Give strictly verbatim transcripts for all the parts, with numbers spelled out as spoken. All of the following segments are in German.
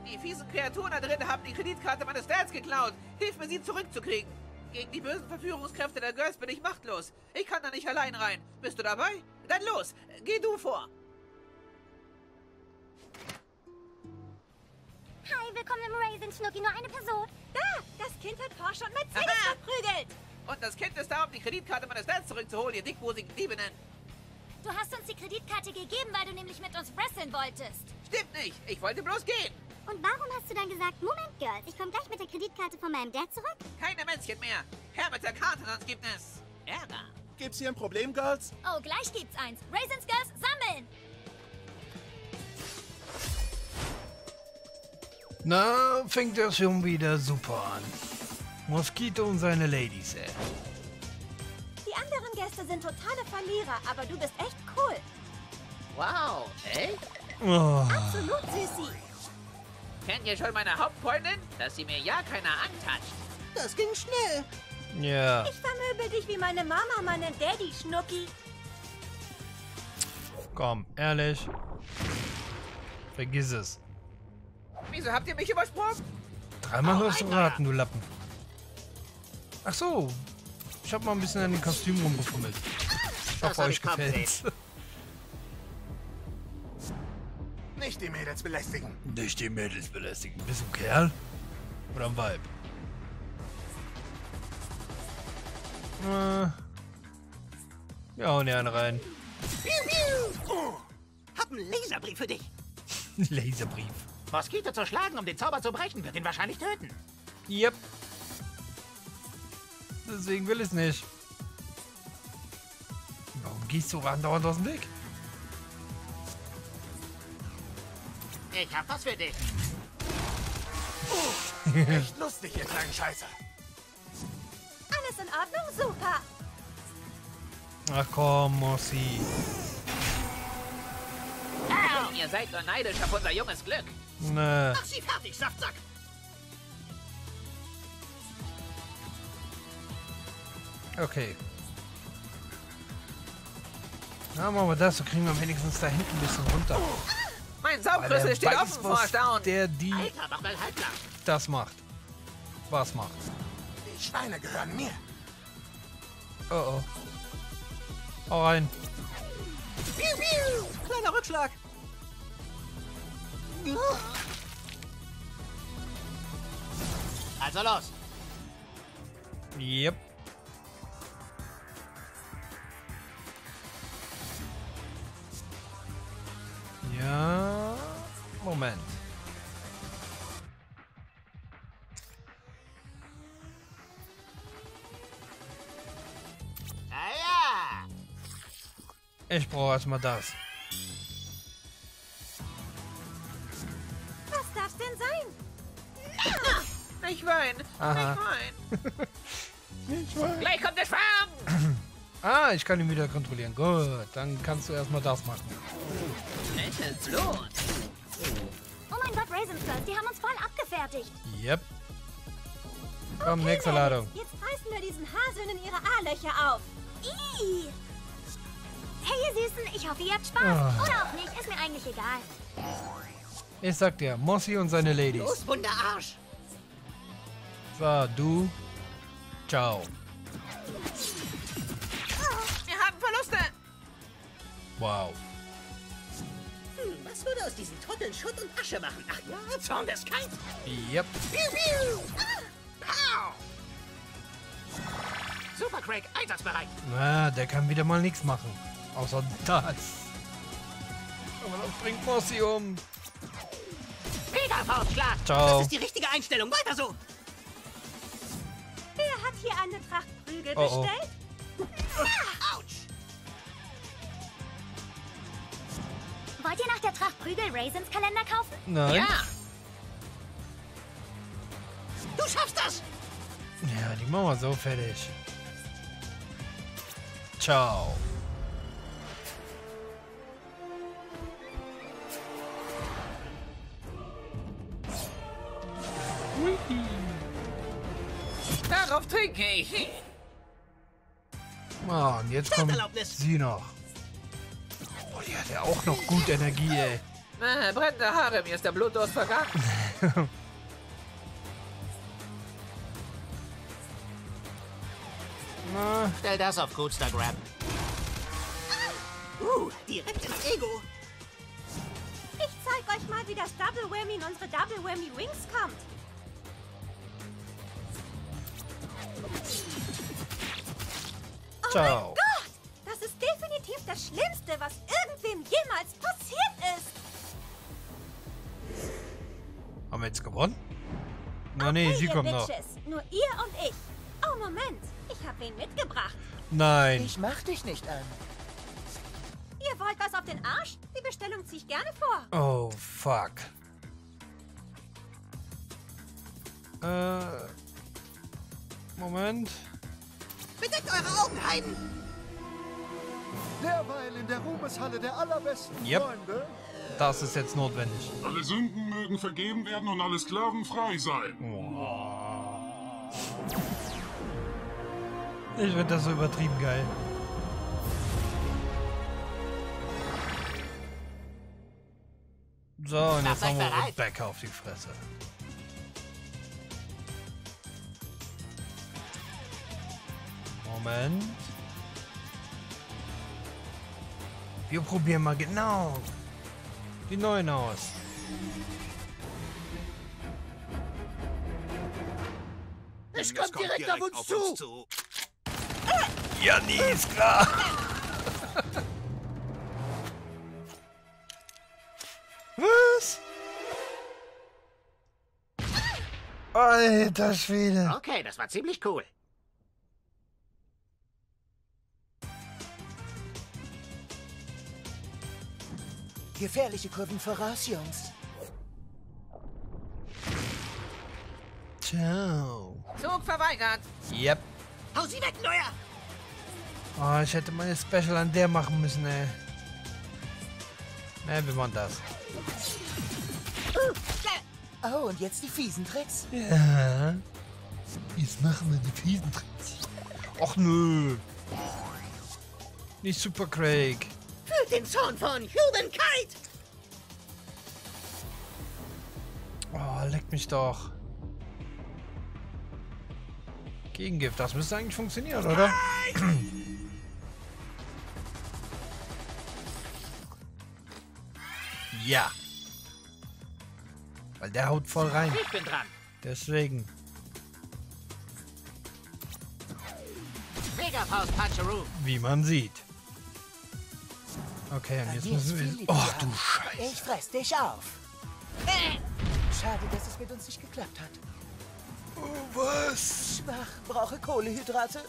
Die fiesen Kreaturen da drin haben die Kreditkarte meines Dads geklaut. Hilf mir, sie zurückzukriegen. Gegen die bösen Verführungskräfte der Girls bin ich machtlos. Ich kann da nicht allein rein. Bist du dabei? Dann los, geh du vor. Hi, willkommen im Raisin, Schnucki. Nur eine Person. Da, das Kind hat Porsche und Mercedes verprügelt. Und das Kind ist da, um die Kreditkarte meines Dads zurückzuholen, ihr dickbusigen Diebinnen. Du hast uns die Kreditkarte gegeben, weil du nämlich mit uns wresteln wolltest. Stimmt nicht, ich wollte bloß gehen. Und warum hast du dann gesagt, Moment, Girls, ich komme gleich mit der Kreditkarte von meinem Dad zurück? Keine Männchen mehr. Herr mit der Karte, sonst gibt es Ärger. Gibt's hier ein Problem, Girls? Oh, gleich gibt's eins. Raisins Girls, sammeln! Na, fängt er schon wieder super an. Mosquito und seine Ladies, ey. Die anderen Gäste sind totale Verlierer, aber du bist echt cool. Wow, echt? Oh. Absolut, Süßi. Kennt ihr schon meine Hauptfreundin? Dass sie mir ja keiner antatscht. Das ging schnell. Ja. Ich vermöbel dich wie meine Mama, meinen Daddy, Schnucki. Komm, ehrlich. Vergiss es. Wieso habt ihr mich übersprungen? Dreimal hörst du raten, du Lappen. Ach so. Ich hab mal ein bisschen an den Kostümen rumgefummelt. Ich hoffe, euch gefällt's. Nicht die Mädels belästigen. Nicht die Mädels belästigen. Bist du ein Kerl? Oder ein Weib? Äh. Wir hauen hier einen rein. Oh, hab einen Laserbrief für dich. Laserbrief. Mosquito zu schlagen, um den Zauber zu brechen, wird ihn wahrscheinlich töten. Yep. Deswegen will ich es nicht. Warum gehst du andauernd aus dem Weg? Ich hab was für dich. Echt lustig, ihr kleinen Scheißer. Alles in Ordnung? Super. Ach komm, Mossi. Ah, ihr seid nur neidisch auf unser junges Glück. Ne. Mach sie fertig, Saftsack. Okay. Na, machen wir das, so kriegen wir wenigstens da hinten ein bisschen runter. Mein Saugrüssel steht offen vor Erstaunen. Der die Alter, mach mal halblang. das macht. Was macht? Die Schweine gehören mir. Oh oh. Hau rein. Piu, piu. Kleiner Rückschlag. Also los. Yep. Ja. Moment. Ja, ja. Ich brauche erstmal das. Was darf's denn sein? Nicht weinen, Aha. nicht weinen. Ich weiß. Gleich kommt der Schwarm. Ah, ich kann ihn wieder kontrollieren. Gut, dann kannst du erstmal das machen. Es los. Oh mein Gott, Raisins Girls, die haben uns voll abgefertigt. Yep. Komm, Okay, nächste Mädels, Ladung. Jetzt reißen wir diesen Hasöhnen ihre A-Löcher auf. Ih. Hey, ihr Süßen, ich hoffe, ihr habt Spaß. Ah. Oder auch nicht, ist mir eigentlich egal. Ich sag dir, Mossi und seine Ladies. Los, Wunderarsch. So, du. Ciao. Wir haben Verluste. Wow. Hm, was würde aus diesen Trotteln Schutt und Asche machen? Ach ja, Zorn des Kainz. Yep. Piu, piu. Ah. Pow. Super, Craig, einsatzbereit. Na, der kann wieder mal nichts machen. Außer das. Aber das bringt Mossi um. Mega Faustschlag. Ciao. Das ist die richtige Einstellung. Weiter so. Wer hat hier eine Tracht Prügel Oh, oh. bestellt? Autsch. Wollt ihr nach der Tracht Prügel Raisins Kalender kaufen? Nein. Ja. Du schaffst das. Ja, die machen wir so fertig. Ciao. Darauf trinke ich. Ah, und jetzt kommt Starterlaubnis. sie noch. Oh, die hat ja auch noch gut Energie, ey. Äh, brennende Haare, mir ist der Blutdurst vergangen. Na, Stell das auf Coolstagram. Uh, direkt ins Ego. Ich zeig euch mal, wie das Double Whammy in unsere Double Whammy Wings kommt. Oh ciao. mein Gott! Das ist definitiv das Schlimmste, was irgendwem jemals passiert ist. Haben wir jetzt gewonnen? Na nee, Okay, sie ihr kommt noch. Bitches. Nur ihr und ich. Oh, Moment. Ich habe wen mitgebracht. Nein. Ich mach dich nicht an. Ihr wollt was auf den Arsch? Die Bestellung ziehe ich gerne vor. Oh, fuck. Äh. Moment. Bedeckt eure Augen, Heiden! Derweil in der Ruhmeshalle der allerbesten Yep. Freunde. Das ist jetzt notwendig. Alle Sünden mögen vergeben werden und alle Sklaven frei sein. Ich finde das so übertrieben geil. So, und jetzt Macht euch haben wir bereit. Rebecca auf die Fresse. Moment. Wir probieren mal genau die neuen aus. Es kommt direkt auf uns zu! Ja, nie ist klar. Was? Alter Schwede. Okay, das war ziemlich cool. Gefährliche Kurven voraus, Jungs. Ciao. Zug verweigert. Yep. Hau sie weg, Neuer! Oh, ich hätte meine Special an der machen müssen, ey. Ne, wir machen das. Oh, und jetzt die fiesen Tricks. Ja. Jetzt machen wir die fiesen Tricks. Och nö. Nicht Super Craig. Fühlt den Zorn von Humankind! Oh, leck mich doch. Gegengift, das müsste eigentlich funktionieren, oder? Ja. Weil der haut voll rein. Ich bin dran. Deswegen. Megafaust Puncheroo. Wie man sieht. Okay, und Bei jetzt mir ist müssen viel wir... Liebe Oh, da. du Scheiße. Ich fress dich auf. Schade, dass es mit uns nicht geklappt hat. Oh, was? Schwach, brauche Kohlehydrate.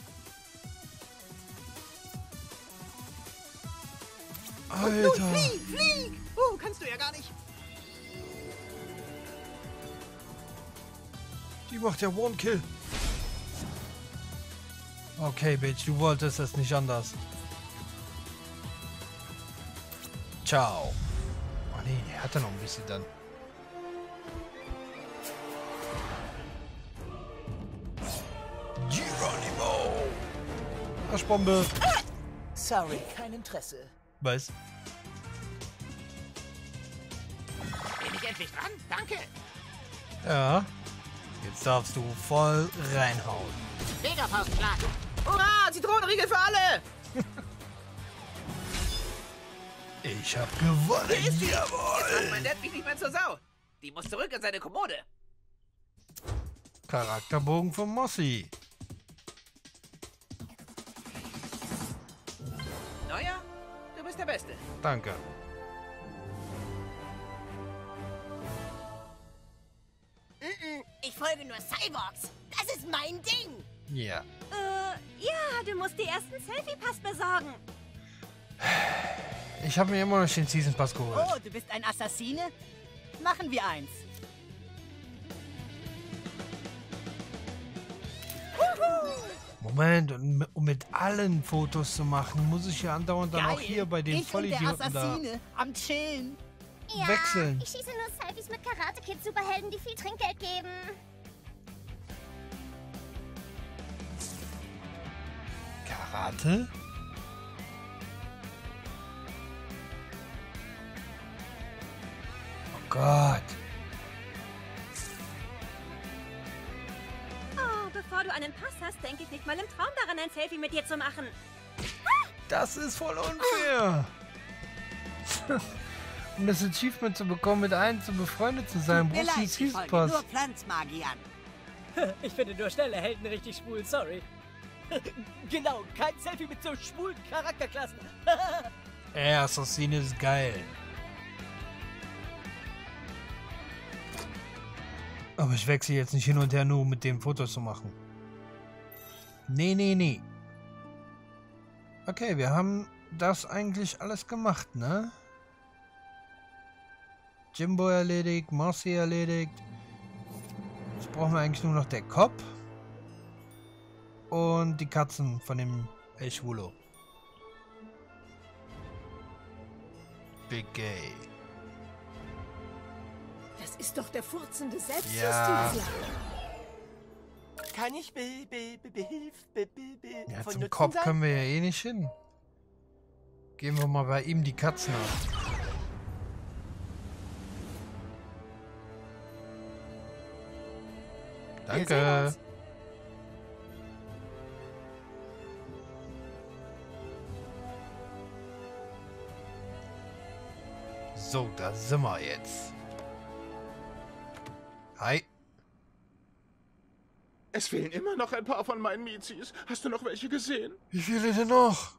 Alter. Flieg, flieg! Oh, kannst du ja gar nicht. Die macht ja One-Kill. Okay, Bitch, du wolltest es nicht anders. Ciao. Oh nee, der hat ja noch ein bisschen dann. Geronimo. Arschbombe. Sorry, kein Interesse. Was? Bin ich endlich dran? Danke. Ja. Jetzt darfst du voll reinhauen. Megafaustschlag. Hurra, Zitronenriegel für alle. Ich hab gewonnen. Jetzt macht Jawohl. mein Dad mich nicht mehr zur Sau. Die muss zurück in seine Kommode. Charakterbogen von Mossy. Neuer, du bist der Beste. Danke. Ich folge nur Cyborgs. Das ist mein Ding. Ja. Äh, ja, du musst die ersten Selfie-Pass besorgen. Ich habe mir immer noch den Season Pass geholt. Oh, du bist ein Assassine? Machen wir eins. Moment, und um mit allen Fotos zu machen, muss ich ja andauernd dann auch Geil. hier bei den ich und der Vollidioten da Assassine am Chillen. Ja, wechseln. ich schieße nur Selfies mit Karate-Kid-Superhelden, die viel Trinkgeld geben. Karate? Gott. Oh, bevor du einen Pass hast, denke ich nicht mal im Traum daran, ein Selfie mit dir zu machen. Das ist voll unfair. Um das Achievement zu bekommen, mit einem zu befreundet zu sein, brauchst du einen Season Pass. Nur Pflanzmagiern. Ich finde nur schnelle Helden richtig schwul, sorry. Genau, kein Selfie mit so schwulen Charakterklassen. Ey, Assassine ist geil. Aber ich wechsle jetzt nicht hin und her, nur um mit dem Fotos zu machen. Nee, nee, nee. Okay, wir haben das eigentlich alles gemacht, ne? Jimbo erledigt, Marcy erledigt. Jetzt brauchen wir eigentlich nur noch der Kopf. Und die Katzen von dem El Schwulo. Big Gay. Das ist doch der furzende Selbstjustiz. Ja. Kann ich be, be, be, behilf, be, be, be, Ja, von zum Nutzen Kopf sein? können wir ja eh nicht hin. Gehen wir mal bei ihm die Katzen ab. Wir sehen Danke. uns. So, da sind wir jetzt. Hi. Es fehlen immer noch ein paar von meinen Mizis. Hast du noch welche gesehen? Wie viele denn noch?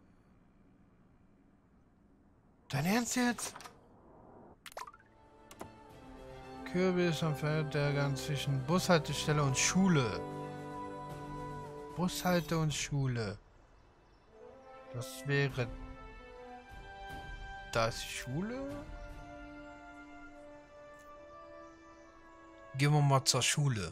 Dein Ernst jetzt? Kürbis am Feldbergern zwischen Bushaltestelle und Schule. Bushalte und Schule. Das wäre... Das Schule? Gehen wir mal zur Schule.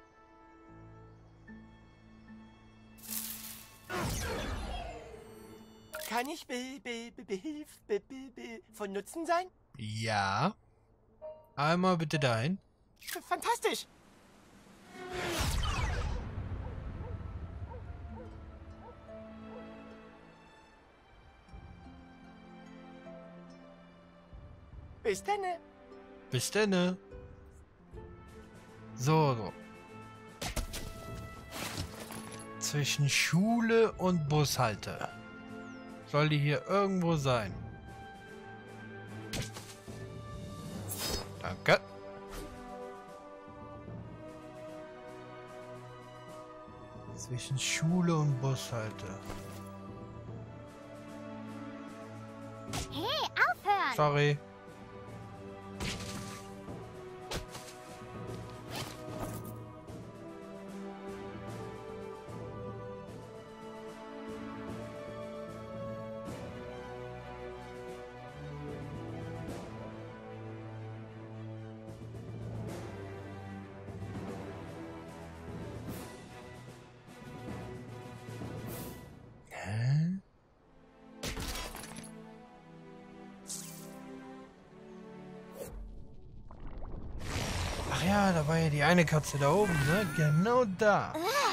Kann ich be, be, be, behilf, be, be, be, von Nutzen sein? Ja. Einmal bitte dahin. F- Fantastisch! Bis denne. Bis denne. So, so. Zwischen Schule und Bushalte. Soll die hier irgendwo sein? Danke. Zwischen Schule und Bushalte. Hey, aufhören! Sorry. Hä? Ach ja, da war ja die eine Katze da oben, ne? Genau da.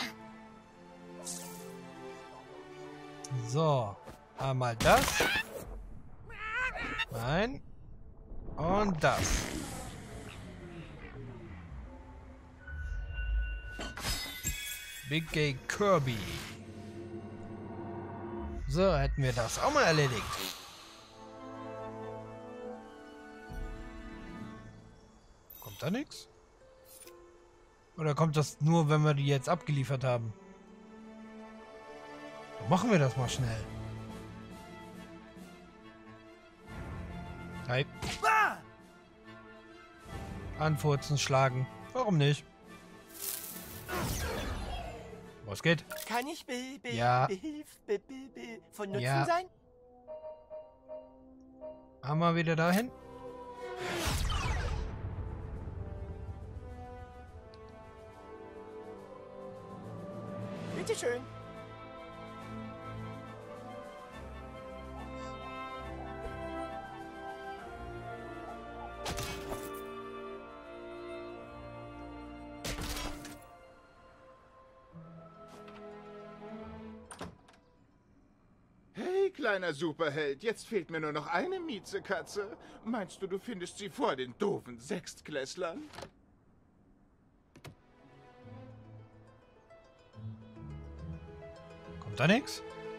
So, einmal das. Nein. Und das. Big Gay Kirby. So, hätten wir das auch mal erledigt. Kommt da nichts? Oder kommt das nur, wenn wir die jetzt abgeliefert haben? Dann machen wir das mal schnell. Hi. Anfurzen, schlagen. Warum nicht? Was geht? Kann ich be, be, Ja. behilf, be, be, be, von Nutzen Ja. sein? Hammer wieder dahin. Bitteschön. kleiner Superheld. Jetzt fehlt mir nur noch eine Miezekatze. Meinst du, du findest sie vor den doofen Sechstklässlern? Kommt da nichts?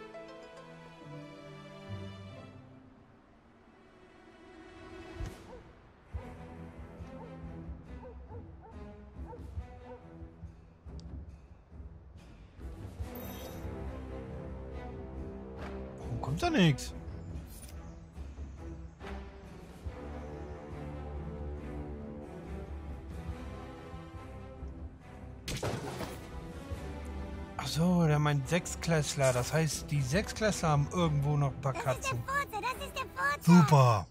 Warum kommt da nichts? Ach so, der meint Sechsklässler. Das heißt, die Sechsklässler haben irgendwo noch ein paar Katzen. Das ist der Furze, das ist der Furze. Super.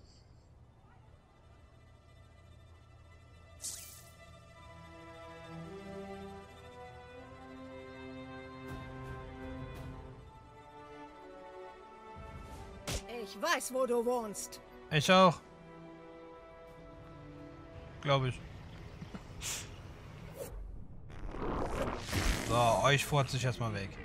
Ich weiß, wo du wohnst. Ich auch. Glaube ich. So, euch furze ich erstmal weg.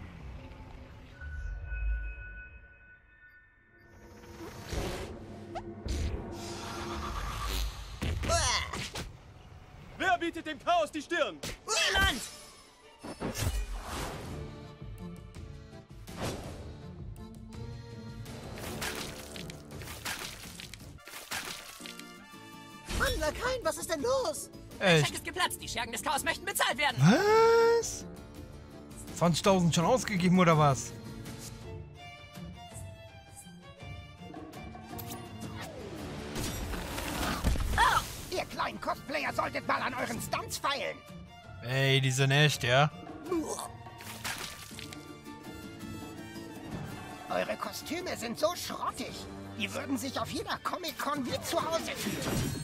Wer bietet dem Chaos die Stirn? Niemand! Mann, Lakaien, was ist denn los? Echt? Check ist geplatzt. Die Schergen des Chaos möchten bezahlt werden. Was? zwanzigtausend schon ausgegeben oder was? Oh, ihr kleinen Cosplayer solltet mal an euren Stunts feilen. Ey, die sind echt, ja? Eure Kostüme sind so schrottig. Die würden sich auf jeder Comic-Con wie zu Hause fühlen.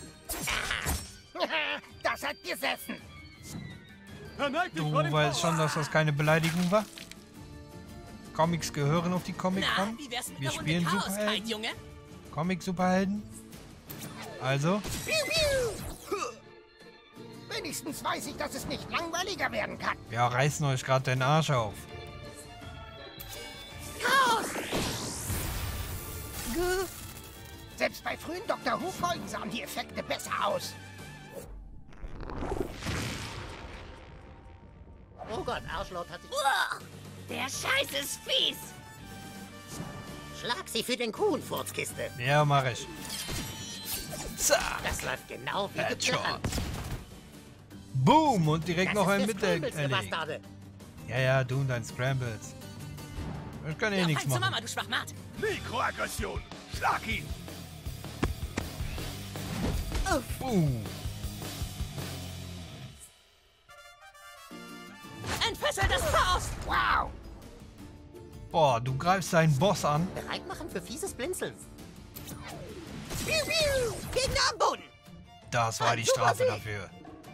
Das hat gesessen. Du weißt schon, dass das keine Beleidigung war? Comics gehören auf die Comic-Con. Wir spielen Superhelden. Junge? Comic-Superhelden. Also? Wenigstens weiß ich, dass es nicht langweiliger werden kann. Wir reißen euch gerade den Arsch auf. Chaos! Selbst bei frühen Doktor Who-Folgen sahen die Effekte besser aus. Oh Gott, Arschloch hat sich... Uah, der Scheiß ist fies! Schlag sie für den Kuhn, Furzkiste. Ja, mach ich. Zack. Das läuft genau wie Headshot. geplant. Boom! Und direkt Das noch ist ein des Mitte Scrambles, ihr erlegt. Bastarde. Ja, ja, du und dein Scrambles. Ich kann eh Ja, nichts fein zur machen. Mama, du Schwachmat. Mikroaggression. Schlag ihn. Uh. Entfessel das Chaos! Wow! Boah, du greifst deinen Boss an. Bereit machen für fieses Blinzeln. Piu, piu. Gegner am Boden! Das war die Strafe dafür.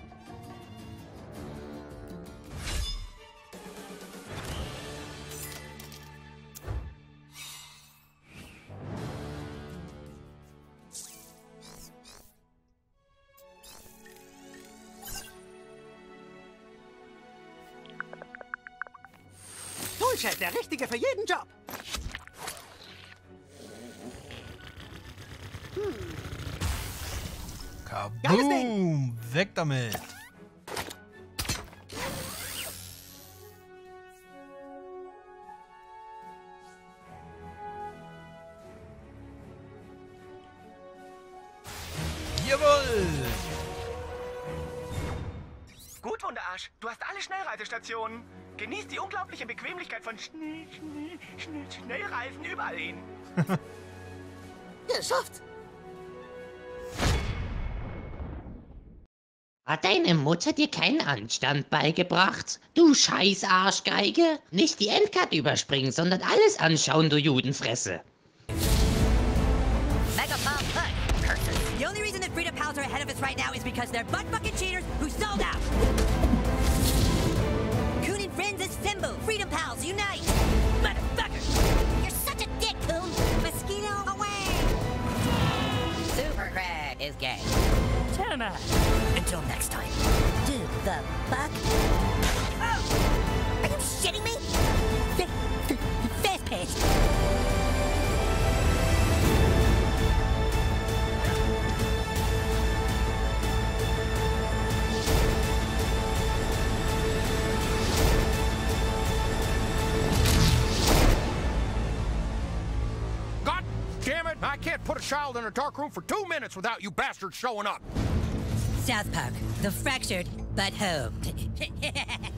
Bullshit, der Richtige für jeden Job. Kaboom! Weg damit! Jawohl! Gut, Wunderarsch. Du hast alle Schnellreisestationen. Genieß die unglaubliche Bequemlichkeit von Schnell, Schnell, Schnell, Schnellreifen überall hin. Geschafft! Hat deine Mutter dir keinen Anstand beigebracht? Du scheiß Arschgeige! Nicht die Endcard überspringen, sondern alles anschauen, du Judenfresse. Mega Bomb Push. Curses. The only reason that Freedom Pals are ahead of us right now is because they're butt-fucking cheaters who sold out. Coon and Friends assemble. Freedom Pals unite. Motherfucker. You're such a dick, Coon. Mosquito away. Super Craig is gay. Tama. Until next time. Do the fuck? Oh! Are you shitting me? F- f- Fast pass. Damn it, I can't put a child in a dark room for two minutes without you bastards showing up. South Park, the fractured but hoped.